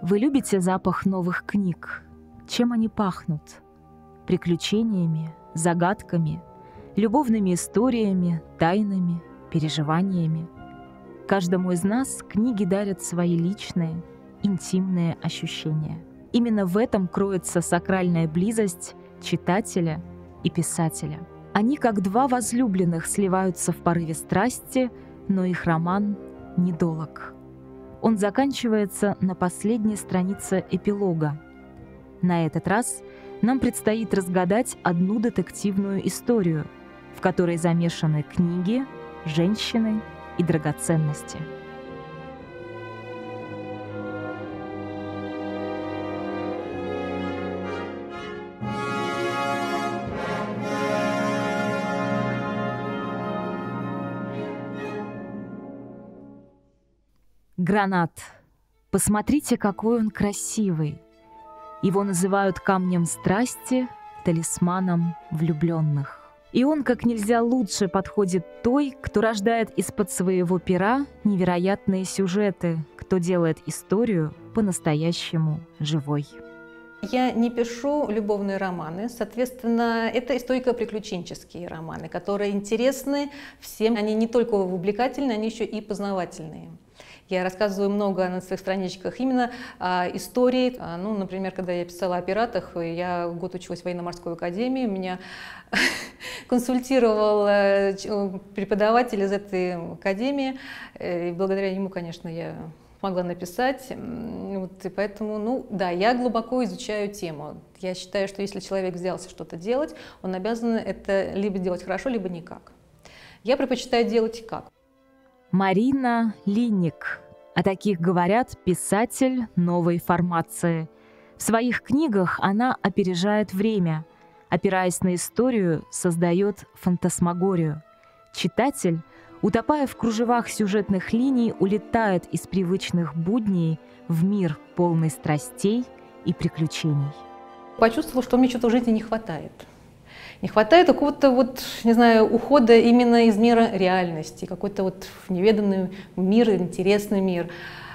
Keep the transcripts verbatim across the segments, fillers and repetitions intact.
Вы любите запах новых книг? Чем они пахнут? Приключениями, загадками, любовными историями, тайнами, переживаниями. Каждому из нас книги дарят свои личные, интимные ощущения. Именно в этом кроется сакральная близость читателя и писателя. Они, как два возлюбленных, сливаются в порыве страсти, но их роман недолог. Он заканчивается на последней странице эпилога. На этот раз нам предстоит разгадать одну детективную историю, в которой замешаны книги, женщины и драгоценности. Гранат. Посмотрите, какой он красивый. Его называют камнем страсти, талисманом влюбленных. И он как нельзя лучше подходит той, кто рождает из-под своего пера невероятные сюжеты, кто делает историю по-настоящему живой. Я не пишу любовные романы, соответственно, это историко-приключенческие романы, которые интересны всем. Они не только увлекательные, они еще и познавательные. Я рассказываю много на своих страничках именно а, истории. А, ну, например, когда я писала о пиратах, я год училась в военно-морской академии, меня консультировал преподаватель из этой академии, и благодаря ему, конечно, я могла написать. Вот, и поэтому, ну да, я глубоко изучаю тему. Я считаю, что если человек взялся что-то делать, он обязан это либо делать хорошо, либо никак. Я предпочитаю делать как. Марина Линник. О таких говорят писатель новой формации. В своих книгах она опережает время, опираясь на историю, создает фантасмагорию. Читатель, утопая в кружевах сюжетных линий, улетает из привычных будней в мир полный страстей и приключений. Почувствовала, что мне что-то в жизни не хватает. Не хватает какого-то, вот, не знаю, ухода именно из мира реальности, какой-то вот неведанный мир, интересный мир.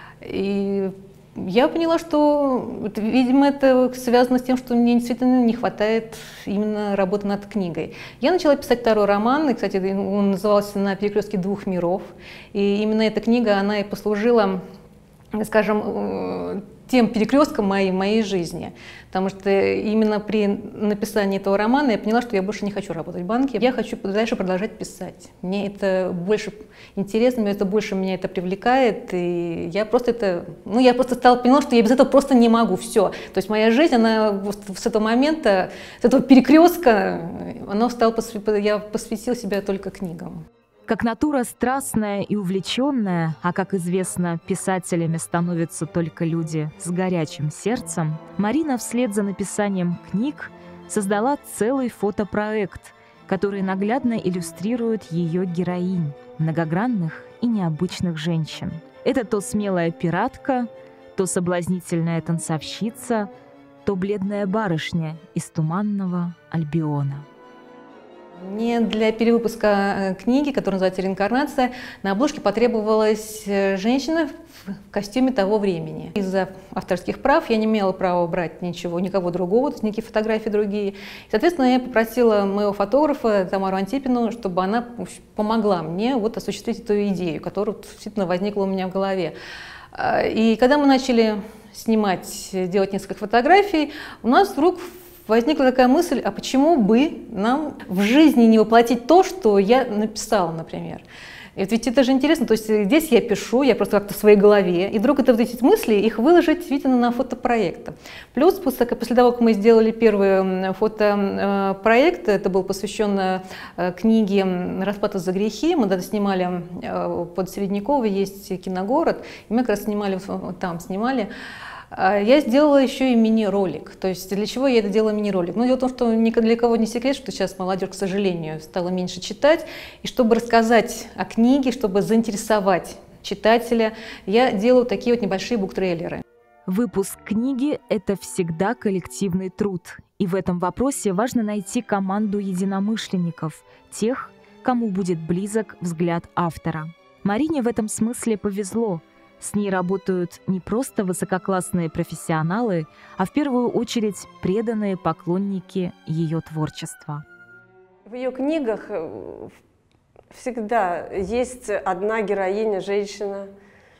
И я поняла, что, видимо, это связано с тем, что мне действительно не хватает именно работы над книгой. Я начала писать второй роман, и, кстати, он назывался «На перекрестке двух миров». И именно эта книга, она и послужила, скажем, тем перекрестком моей, моей жизни. Потому что именно при написании этого романа я поняла, что я больше не хочу работать в банке. Я хочу дальше продолжать писать. Мне это больше интересно, мне это больше меня это привлекает. И я просто это, ну, я просто стала поняла, что я без этого просто не могу. Все. То есть моя жизнь, она с этого момента, с этого перекрестка, она стала, я посвятила себя только книгам. Как натура страстная и увлеченная, а, как известно, писателями становятся только люди с горячим сердцем, Марина вслед за написанием книг создала целый фотопроект, который наглядно иллюстрирует ее героинь, многогранных и необычных женщин. Это то смелая пиратка, то соблазнительная танцовщица, то бледная барышня из туманного Альбиона. Мне для перевыпуска книги, которая называется «Реинкарнация», на обложке потребовалась женщина в костюме того времени. Из-за авторских прав я не имела права брать ничего, никого другого, то есть никакие фотографии другие. И, соответственно, я попросила моего фотографа Тамару Антипину, чтобы она помогла мне вот осуществить эту идею, которая действительно возникла у меня в голове. И когда мы начали снимать, делать несколько фотографий, у нас вдруг возникла такая мысль, а почему бы нам в жизни не воплотить то, что я написала, например. И ведь это же интересно, то есть здесь я пишу, я просто как-то в своей голове, и вдруг это вот эти мысли, их выложить, видно, на фотопроект. Плюс после, после того, как мы сделали первый фотопроект, это был посвящен книге «Расплата за грехи», мы тогда снимали под Середняково, есть киногород, и мы как раз снимали, там снимали. Я сделала еще и мини-ролик. То есть для чего я это делала мини-ролик? Ну, дело в том, что ни для кого не секрет, что сейчас молодежь, к сожалению, стала меньше читать. И чтобы рассказать о книге, чтобы заинтересовать читателя, я делаю такие вот небольшие буктрейлеры. Выпуск книги – это всегда коллективный труд. И в этом вопросе важно найти команду единомышленников, тех, кому будет близок взгляд автора. Марине в этом смысле повезло. С ней работают не просто высококлассные профессионалы, а в первую очередь преданные поклонники ее творчества. В ее книгах всегда есть одна героиня, женщина,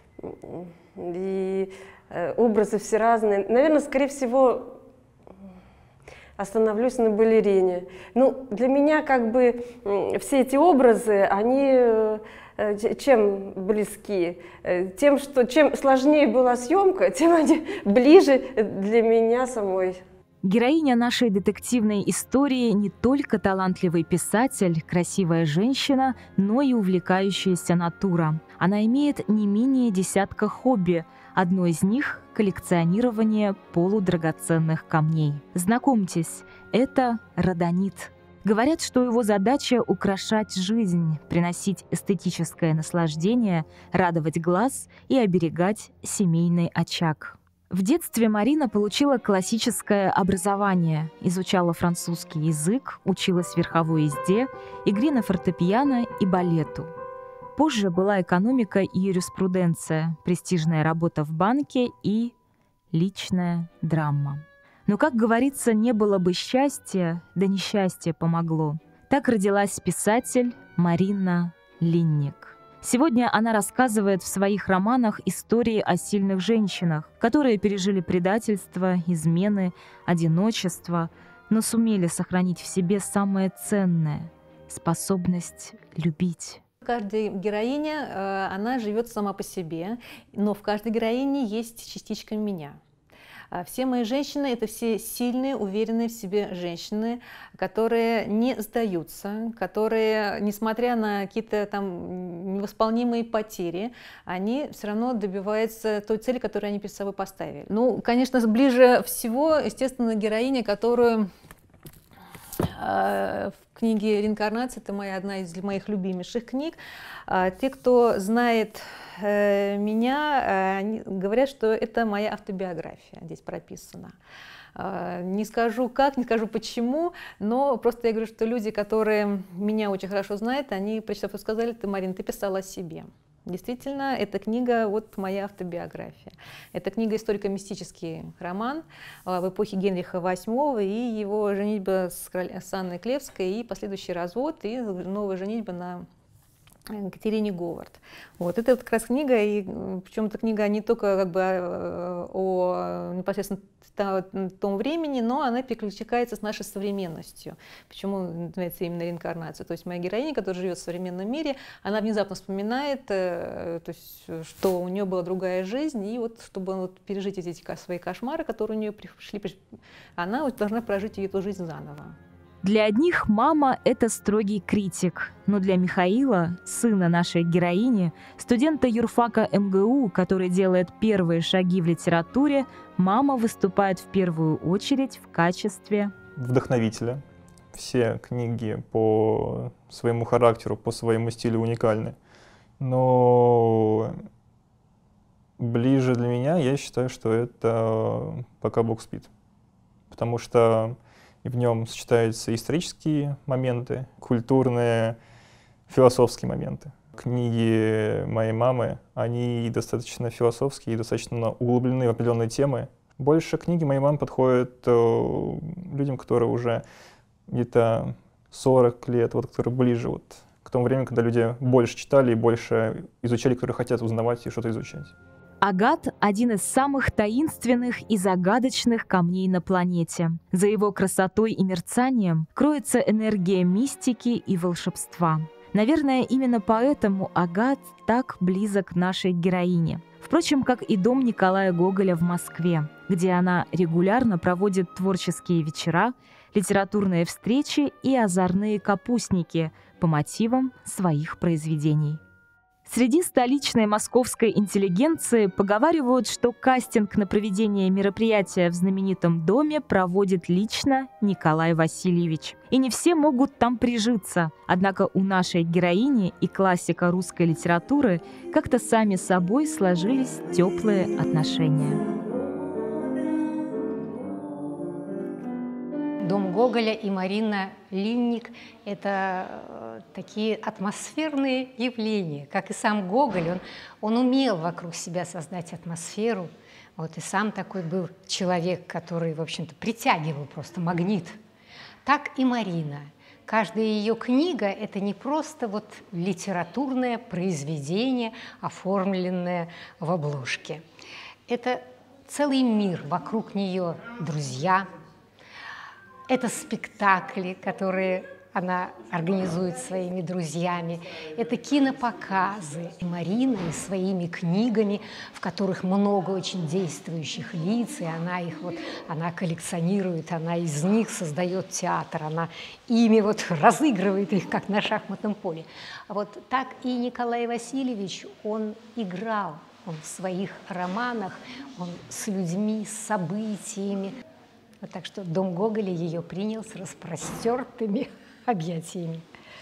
и образы все разные. Наверное, скорее всего, остановлюсь на балерине. Ну, для меня как бы все эти образы, они чем близки? Тем, что чем сложнее была съемка, тем они ближе для меня самой. Героиня нашей детективной истории не только талантливый писатель, красивая женщина, но и увлекающаяся натура. Она имеет не менее десятка хобби. Одно из них – коллекционирование полудрагоценных камней. Знакомьтесь, это родонит. Говорят, что его задача – украшать жизнь, приносить эстетическое наслаждение, радовать глаз и оберегать семейный очаг. В детстве Марина получила классическое образование, изучала французский язык, училась верховой езде, игре на фортепиано и балету. Позже была экономика и юриспруденция, престижная работа в банке и личная драма. Но, как говорится, не было бы счастья, да несчастье помогло. Так родилась писатель Марина Линник. Сегодня она рассказывает в своих романах истории о сильных женщинах, которые пережили предательство, измены, одиночество, но сумели сохранить в себе самое ценное – способность любить. Каждая героиня, она живет сама по себе, но в каждой героине есть частичка меня. Все мои женщины – это все сильные, уверенные в себе женщины, которые не сдаются, которые, несмотря на какие-то там невосполнимые потери, они все равно добиваются той цели, которую они перед собой поставили. Ну, конечно, ближе всего, естественно, героиня, которую в книге «Реинкарнация» — это моя, одна из моих любимейших книг. Те, кто знает меня, они говорят, что это моя автобиография здесь прописана. Не скажу как, не скажу почему, но просто я говорю, что люди, которые меня очень хорошо знают, они, прочитав, сказали: ты, Марина, ты писала о себе. Действительно, эта книга вот моя автобиография. Это книга историко-мистический роман в эпохе Генриха восьмого и его женитьба с, с Анной Клевской, и последующий развод, и новая женитьба на Екатерине Говард. Вот. Это вот как раз книга, и причем эта книга не только как бы о, о непосредственно том времени, но она перекликается с нашей современностью. Почему называется именно реинкарнация? То есть моя героиня, которая живет в современном мире, она внезапно вспоминает, то есть, что у нее была другая жизнь, и вот чтобы вот пережить эти свои кошмары, которые у нее пришли, она вот должна прожить эту жизнь заново. Для одних мама – это строгий критик, но для Михаила, сына нашей героини, студента юрфака эм гэ у, который делает первые шаги в литературе, мама выступает в первую очередь в качестве вдохновителя. Все книги по своему характеру, по своему стилю уникальны. Но ближе для меня, я считаю, что это «Пока Бог спит». Потому что в нем сочетаются исторические моменты, культурные, философские моменты. Книги моей мамы, они достаточно философские и достаточно углублены в определенные темы. Больше книги моей мамы подходят э, людям, которые уже где-то сорок лет, вот, которые ближе вот, к тому времени, когда люди больше читали и больше изучали, которые хотят узнавать и что-то изучать. Агат – один из самых таинственных и загадочных камней на планете. За его красотой и мерцанием кроется энергия мистики и волшебства. Наверное, именно поэтому агат так близок нашей героине. Впрочем, как и дом Николая Гоголя в Москве, где она регулярно проводит творческие вечера, литературные встречи и озорные капустники по мотивам своих произведений. Среди столичной московской интеллигенции поговаривают, что кастинг на проведение мероприятия в знаменитом доме проводит лично Николай Васильевич. И не все могут там прижиться. Однако у нашей героини и классика русской литературы как-то сами собой сложились теплые отношения. Дом Гоголя и Марина Линник – это такие атмосферные явления. Как и сам Гоголь, он, он умел вокруг себя создать атмосферу. Вот, и сам такой был человек, который, в общем-то, притягивал просто магнит. Так и Марина. Каждая ее книга – это не просто вот литературное произведение, оформленное в обложке. Это целый мир, вокруг нее друзья. Это спектакли, которые она организует своими друзьями. Это кинопоказы. И Марина и своими книгами, в которых много очень действующих лиц, и она их вот, она коллекционирует, она из них создает театр, она ими вот разыгрывает их, как на шахматном поле. А вот так и Николай Васильевич, он играл, он в своих романах, он с людьми, с событиями. Вот так что дом Гоголя ее принял с распростертыми объятиями.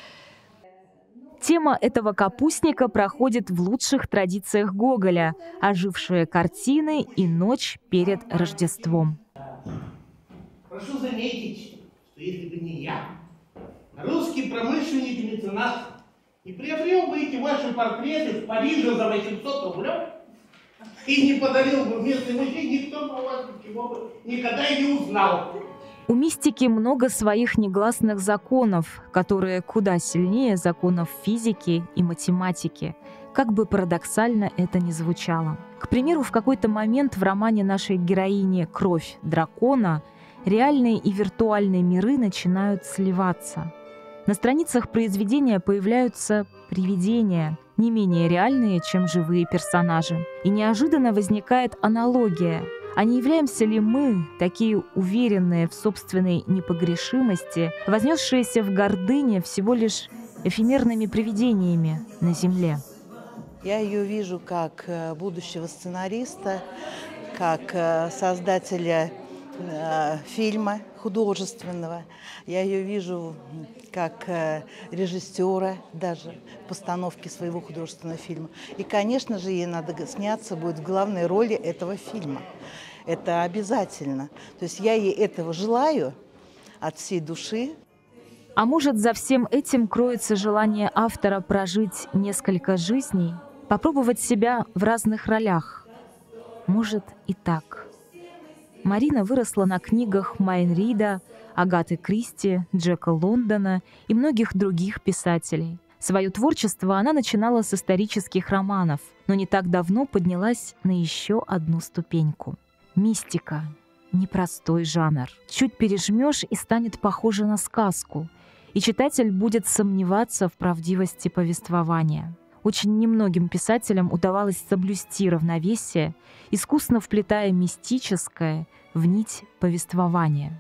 Тема этого капустника проходит в лучших традициях Гоголя – ожившие картины и ночь перед Рождеством. Прошу заметить, что если бы не я, русский промышленник и меценат, не приобрел бы эти ваши портреты в Париже за восемьсот рублей и не подарил бы в местный музей, никто бы вас ничего бы никогда и не узнал. У мистики много своих негласных законов, которые куда сильнее законов физики и математики, как бы парадоксально это ни звучало. К примеру, в какой-то момент в романе нашей героини «Кровь дракона» реальные и виртуальные миры начинают сливаться. На страницах произведения появляются привидения, не менее реальные, чем живые персонажи. И неожиданно возникает аналогия. А не являемся ли мы, такие уверенные в собственной непогрешимости, вознесшиеся в гордыне всего лишь эфемерными привидениями на земле? Я ее вижу как будущего сценариста, как создателя фильма художественного. Я ее вижу как режиссера даже постановки своего художественного фильма. И, конечно же, ей надо сняться будет в главной роли этого фильма. Это обязательно. То есть я ей этого желаю от всей души. А может, за всем этим кроется желание автора прожить несколько жизней, попробовать себя в разных ролях? Может и так. Марина выросла на книгах Майн Рида, Агаты Кристи, Джека Лондона и многих других писателей. Свое творчество она начинала с исторических романов, но не так давно поднялась на еще одну ступеньку. Мистика — непростой жанр. Чуть пережмешь, и станет похоже на сказку, и читатель будет сомневаться в правдивости повествования. Очень немногим писателям удавалось соблюсти равновесие, искусно вплетая мистическое в нить повествования.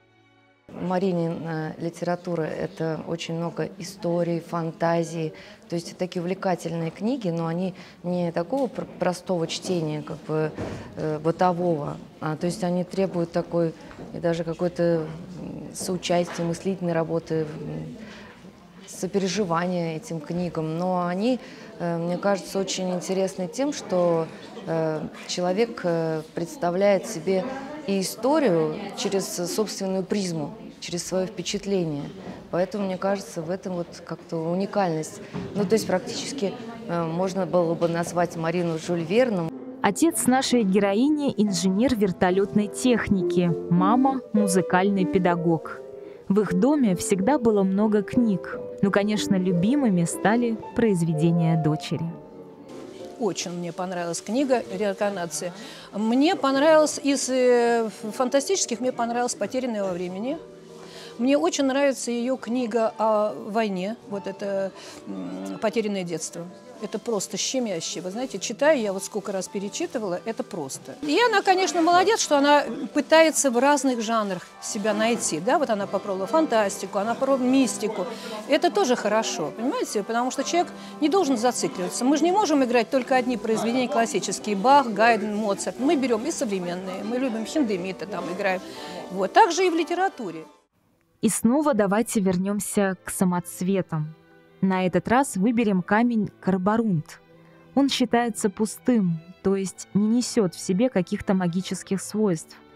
Маринина литература — это очень много историй, фантазий, то есть такие увлекательные книги, но они не такого простого чтения, как бы э, бытового, а то есть они требуют такой и даже какой-то соучастия, мыслительной работы, сопереживания этим книгам, но они, э, мне кажется, очень интересны тем, что э, человек э, представляет себе и историю через собственную призму, через свое впечатление. Поэтому, мне кажется, в этом вот как-то уникальность. Ну, то есть практически э, можно было бы назвать Марину Жюль Верном. Отец нашей героини – инженер вертолетной техники, мама – музыкальный педагог. В их доме всегда было много книг, но, конечно, любимыми стали произведения дочери. Очень мне понравилась книга «Реинкарнация». Мне понравилось из э, фантастических, мне понравилось «Потерянное во времени». Мне очень нравится ее книга о войне, вот это «Потерянное детство». Это просто щемяще. Вы знаете, читаю, я вот сколько раз перечитывала, это просто. И она, конечно, молодец, что она пытается в разных жанрах себя найти. Да? Вот она попробовала фантастику, она попробовала мистику. Это тоже хорошо, понимаете? Потому что человек не должен зацикливаться. Мы же не можем играть только одни произведения классические. Бах, Гайден, Моцарт. Мы берем и современные. Мы любим Хиндемита, там играем. Вот. Так же и в литературе. И снова давайте вернемся к самоцветам. На этот раз выберем камень карборунт. Он считается пустым, то есть не несет в себе каких-то магических свойств.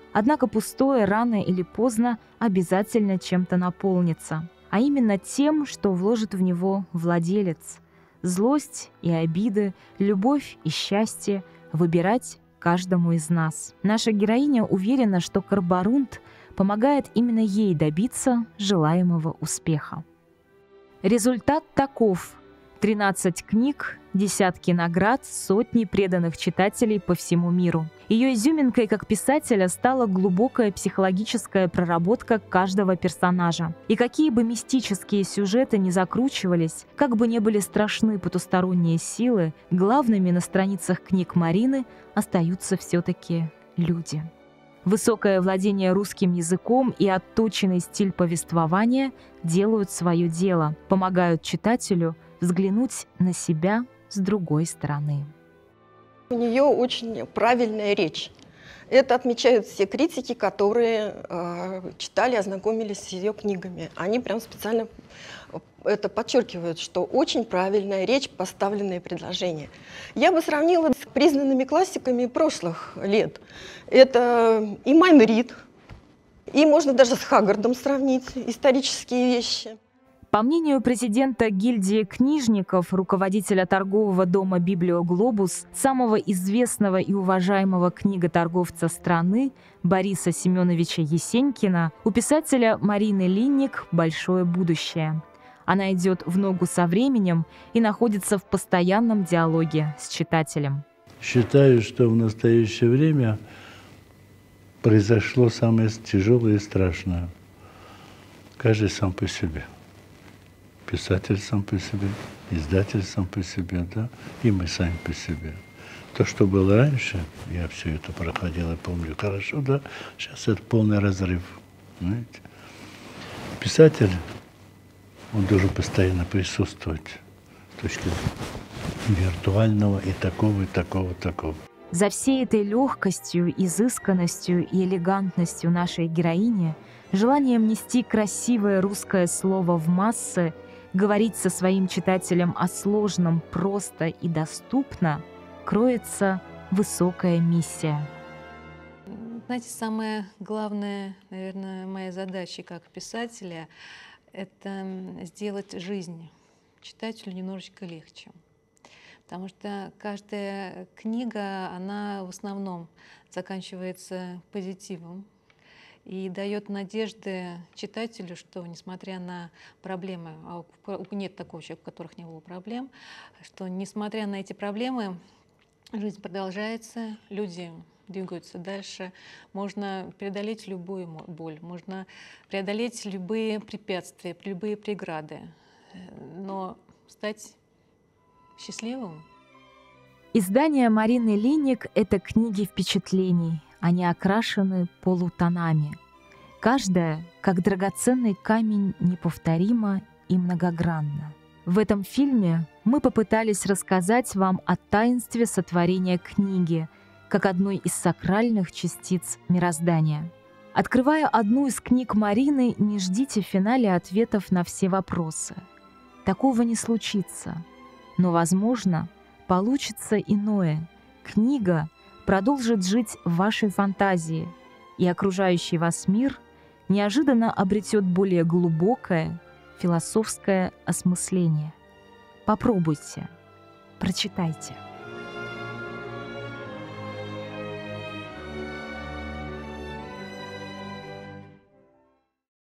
Однако пустое рано или поздно обязательно чем-то наполнится, а именно тем, что вложит в него владелец. Злость и обиды, любовь и счастье выбирать каждому из нас. Наша героиня уверена, что карборунт помогает именно ей добиться желаемого успеха. Результат таков: тринадцать книг, десятки наград, сотни преданных читателей по всему миру. Ее изюминкой как писателя стала глубокая психологическая проработка каждого персонажа. И какие бы мистические сюжеты ни закручивались, как бы ни были страшны потусторонние силы, главными на страницах книг Марины остаются все-таки люди. Высокое владение русским языком и отточенный стиль повествования делают свое дело, помогают читателю взглянуть на себя с другой стороны. У нее очень правильная речь. Это отмечают все критики, которые э, читали, ознакомились с ее книгами. Они прям специально это подчеркивают, что очень правильная речь, поставленные предложения. Я бы сравнила с признанными классиками прошлых лет. Это и Майн Рид, и можно даже с Хаггардом сравнить исторические вещи. По мнению президента гильдии книжников, руководителя торгового дома «Библиоглобус», самого известного и уважаемого книготорговца страны Бориса Семеновича Есенькина, у писателя Марины Линник большое будущее. Она идет в ногу со временем и находится в постоянном диалоге с читателем. Считаю, что в настоящее время произошло самое тяжелое и страшное. Каждый сам по себе. Писатель сам по себе, издатель сам по себе, да, и мы сами по себе. То, что было раньше, я все это проходил и помню хорошо, да, сейчас это полный разрыв, знаете. Писатель, он должен постоянно присутствовать с точки виртуального и такого, и такого, такого. За всей этой легкостью, изысканностью и элегантностью нашей героини, желанием нести красивое русское слово в массы, говорить со своим читателем о сложном просто и доступно, кроется высокая миссия. Знаете, самая главная, наверное, моя задача как писателя — это сделать жизнь читателю немножечко легче. Потому что каждая книга, она в основном заканчивается позитивом и дает надежды читателю, что несмотря на проблемы, а нет такого человека, у которых не было проблем, что несмотря на эти проблемы, жизнь продолжается, люди двигаются дальше, можно преодолеть любую боль, можно преодолеть любые препятствия, любые преграды, но стать счастливым. Издание Марины Линник — это книги впечатлений. Они окрашены полутонами. Каждая, как драгоценный камень, неповторима и многогранна. В этом фильме мы попытались рассказать вам о таинстве сотворения книги, как одной из сакральных частиц мироздания. Открывая одну из книг Марины, не ждите в финале ответов на все вопросы. Такого не случится. Но, возможно, получится иное. Книга продолжит жить в вашей фантазии, и окружающий вас мир неожиданно обретет более глубокое философское осмысление. Попробуйте, прочитайте.